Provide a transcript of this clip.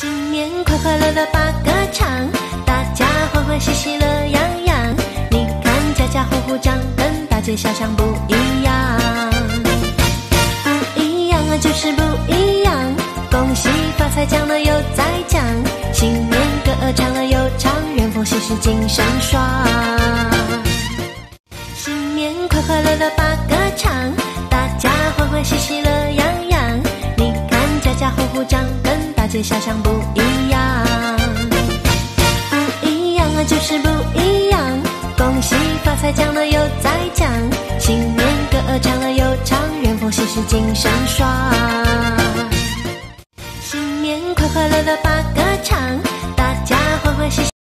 新年快快乐乐把歌唱，大家欢欢喜喜乐洋洋。你看家家户户张灯，大街小巷不一样，不一样啊就是不一样。恭喜发财讲了又再讲，新年歌儿唱了又唱，人逢喜事精神爽。新年快快乐乐把歌唱，大家欢欢喜喜乐洋洋。你看家家户户张灯，大街小巷不一样，不一样啊就是不一样。恭喜发财讲了又再讲，新年歌儿唱了又唱，人逢喜事精神爽。新年快快乐乐把歌唱，大家欢欢喜喜